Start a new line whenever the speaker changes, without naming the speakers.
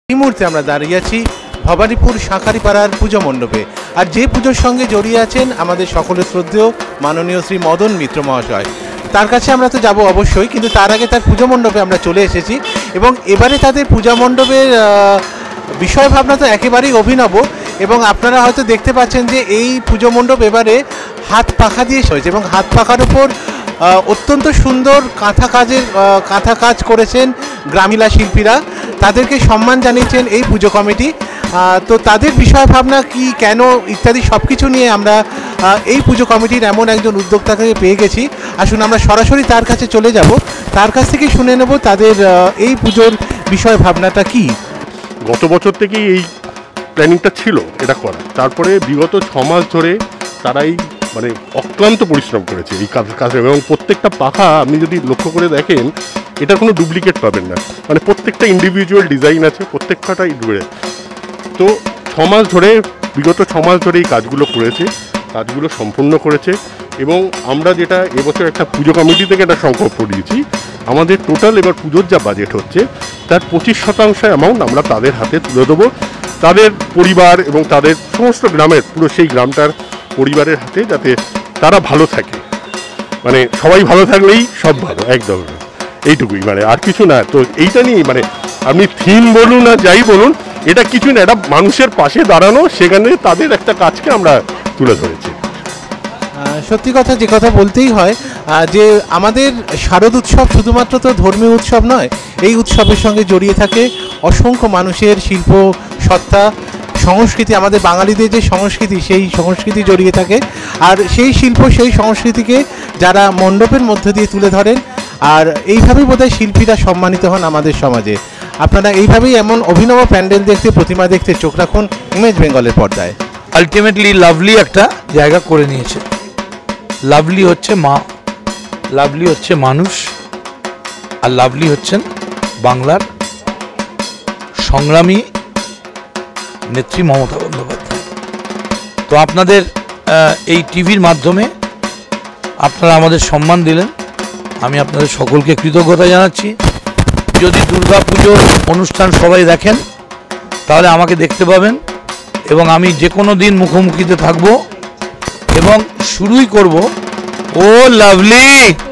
এই মুহূর্তে আমরা দাঁড়িয়ে আছি ভবানীপুর শাঁখারীপাড়ার পুজো মণ্ডপে। আর যে পুজোর সঙ্গে জড়িয়ে আছেন আমাদের সকলের শ্রদ্ধেয় মাননীয় শ্রী মদন মিত্র মহাশয়। তার কাছে আমরা তো যাব অবশ্যই, কিন্তু তার আগে তার পুজো মণ্ডপে আমরা চলে এসেছি এবং এবারে তাদের পূজা মণ্ডপের বিষয় ভাবনা তো একেবারেই অভিনব। এবং আপনারা হয়তো দেখতে পাচ্ছেন যে এই পুজো মণ্ডপ এবারে হাত পাখা দিয়ে হয়েছে এবং হাত পাখার উপর অত্যন্ত সুন্দর কাঁথা কাজ করেছেন গ্রামীলা শিল্পীরা। তাদেরকে সম্মান জানিয়েছেন এই পুজো কমিটি। তো তাদের বিষয় ভাবনা কি, কেন ইত্যাদি সব কিছু নিয়ে আমরা এই পুজো কমিটির এমন একজন উদ্যোক্তাকে পেয়ে গেছি। আসুন আমরা সরাসরি তার কাছে চলে যাব, তার কাছ থেকে শুনে নেব তাদের এই পুজোর বিষয় ভাবনাটা কি।
গত বছর থেকেই এই প্ল্যানিংটা ছিল এটা করা, তারপরে বিগত 6 মাস ধরে তারাই মানে অক্লান্ত পরিশ্রম করেছে এই কাজ এবং প্রত্যেকটা পাখা আপনি যদি লক্ষ্য করে দেখেন এটার কোনো ডুপ্লিকেট পাবেন না, মানে প্রত্যেকটা ইন্ডিভিজুয়াল ডিজাইন আছে, প্রত্যেকটাই ডুবে। তো 6 মাস ধরে বিগত 6 মাস ধরে এই কাজগুলো করেছে, কাজগুলো সম্পূর্ণ করেছে। এবং আমরা যেটা এবছর একটা পুজো কমিটি থেকে একটা সংকল্প নিয়েছি, আমাদের টোটাল এবার পুজোর যা বাজেট হচ্ছে তার 25% অ্যামাউন্ট আমরা তাদের হাতে তুলে দেবো, তাদের পরিবার এবং তাদের সমস্ত গ্রামের পুরো সেই গ্রামটার পরিবারের হাতে, যাতে তারা ভালো থাকে। মানে সবাই ভালো থাকলেই সব ভালো, একদম এইটুকুই, মানে আর কিছু না। তো এইটা নিয়ে মানে আপনি থিম বলুন আর যাই বলুন, এটা কিছু না, এটা মানুষের পাশে দাঁড়ানো, সেখানে তাদের একটা কাজকে আমরা তুলে ধরেছি।
সত্যি কথা, যে কথা বলতেই হয় যে আমাদের শারদ উৎসব শুধুমাত্র তো ধর্মীয় উৎসব নয়, এই উৎসবের সঙ্গে জড়িয়ে থাকে অসংখ্য মানুষের শিল্প সত্তা, সংস্কৃতি। আমাদের বাঙালিদের যে সংস্কৃতি, সেই সংস্কৃতি জড়িয়ে থাকে। আর সেই শিল্প, সেই সংস্কৃতিকে যারা মণ্ডপের মধ্য দিয়ে তুলে ধরেন, আর এইভাবেই বোধহয় শিল্পীরা সম্মানিত হন আমাদের সমাজে। আপনারা এইভাবেই এমন অভিনব প্যান্ডেল দেখতে, প্রতিমা দেখতে চোখ রাখুন ইমেজ বেঙ্গলের পর্দায়।
আলটিমেটলি লাভলি একটা জায়গা করে নিয়েছে। লাভলি হচ্ছে মা, লাভলি হচ্ছে মানুষ, আর লাভলি হচ্ছেন বাংলার সংগ্রামী নেত্রী মমতা বন্দ্যোপাধ্যায়। তো আপনাদের এই টিভির মাধ্যমে আপনারা আমাদের সম্মান দিলেন, আমি আপনাদের সকলকে কৃতজ্ঞতা জানাচ্ছি। যদি দুর্গাপুজোর অনুষ্ঠান সবাই দেখেন তাহলে আমাকে দেখতে পাবেন, এবং আমি যে কোনো দিন মুখোমুখিতে থাকবো এবং শুরুই করব ও লাভলি।